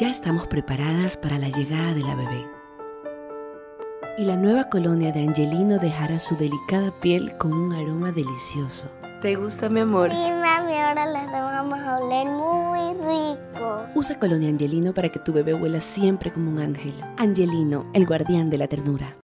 Ya estamos preparadas para la llegada de la bebé. Y la nueva colonia de Angelino dejará su delicada piel con un aroma delicioso. ¿Te gusta, mi amor? Sí, mami, ahora las dos vamos a oler muy rico. Usa Colonia Angelino para que tu bebé huela siempre como un ángel. Angelino, el guardián de la ternura.